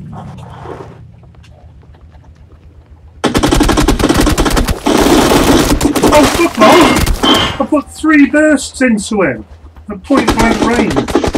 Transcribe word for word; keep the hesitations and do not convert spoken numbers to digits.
Oh, fuck off! I put three bursts into him at point blank range.